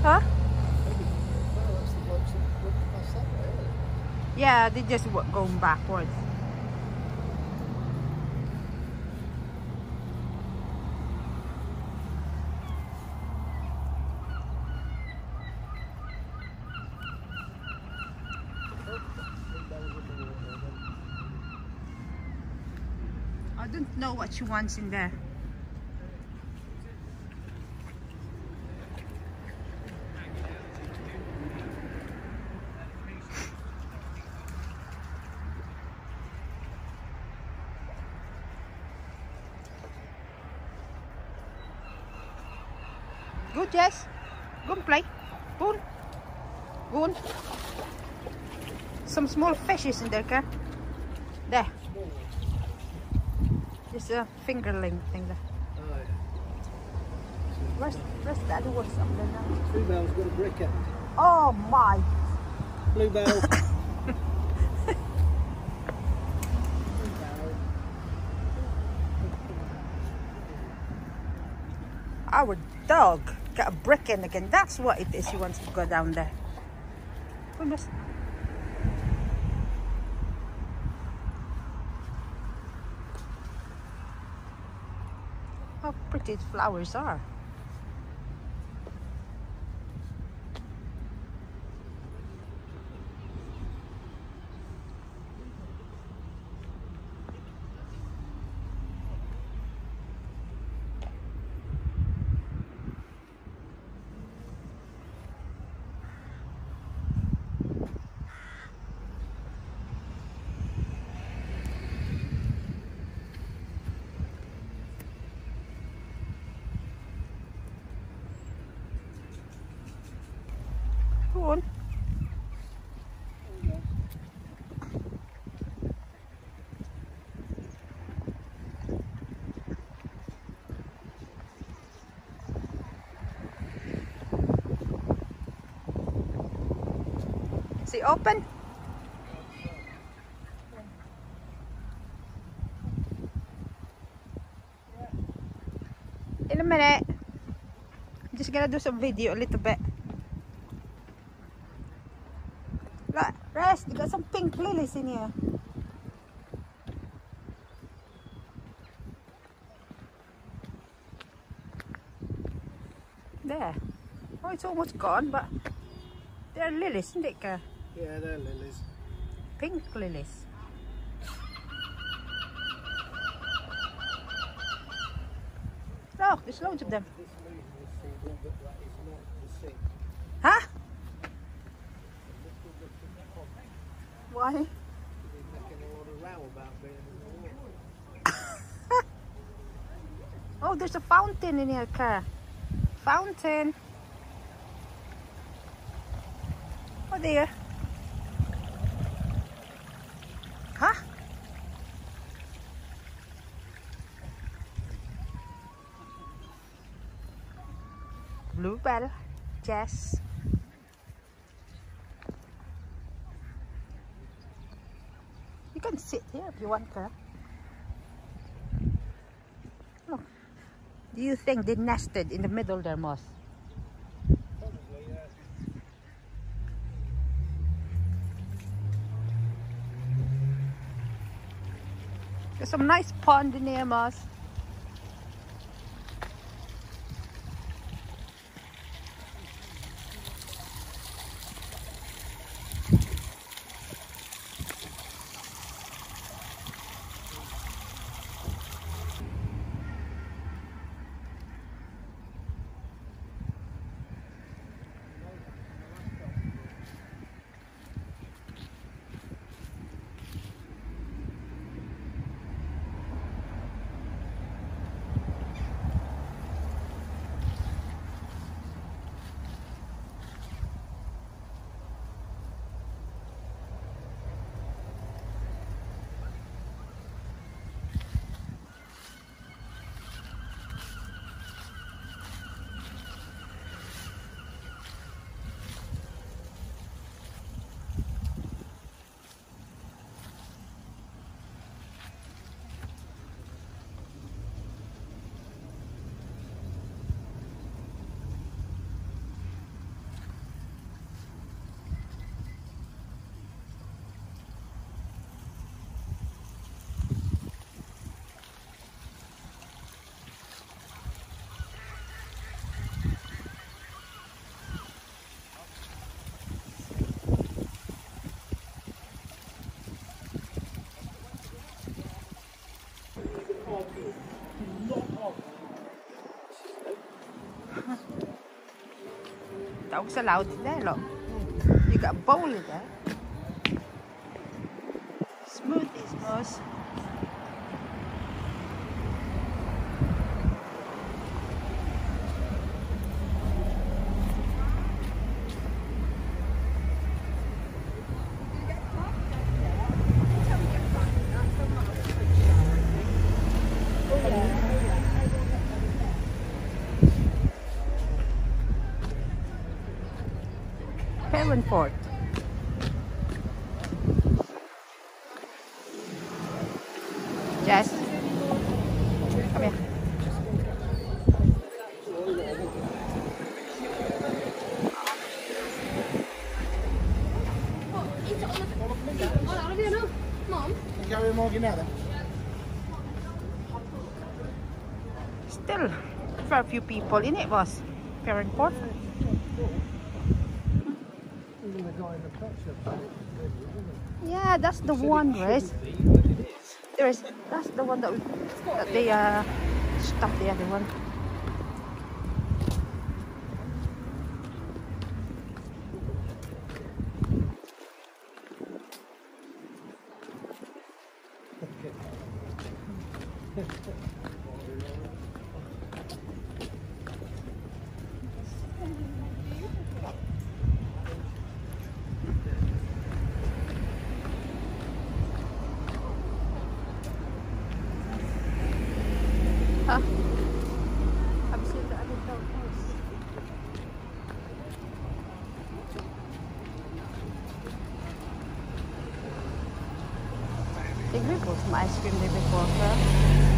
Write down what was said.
Huh? Maybe. Oh, that's the blokes that went past that way, isn't it? Yeah, they just going backwards. I don't know what she wants in there. Good, Jess. Go and play. Go on. Go on. Some small fishes in there, Kat. There. Just a fingerling thing there. Oh, yeah. Where's that or something now? Bluebell's got a brick end. Oh my! Bluebell. Our dog got a brick in again. That's what it is. She wants to go down there. We must. How pretty the flowers are. Go on. Is it open? In a minute. I'm just gonna do some video a little bit. Look, Rest, you got some pink lilies in here. There. Oh, it's almost gone, but they're lilies, isn't it, Ka? Yeah, they're lilies. Pink lilies. Look, there's loads of them. This leaf is single, but that is not the sink. Huh? Why? They're making a lot of row about being in the water. Oh, there's a fountain in here, Ka. Fountain. Oh, there. Huh? Bluebell, Jess. You can sit here if you want, Ka. Look. Do you think they nested in the middle there, Moss? Probably, yeah. There's some nice pond in here, Moss. Dogs allowed in there, look. You got a bowl in there. Smoothies, Moose. Fort. Jess, come here. Carry Morgan now then. Still, for a few people in it was Farringport. Yeah, that's the one, Grace. There is. That's the one that they stopped the other one. Huh? I've seen the other dog house. I think we bought some ice cream there before, huh?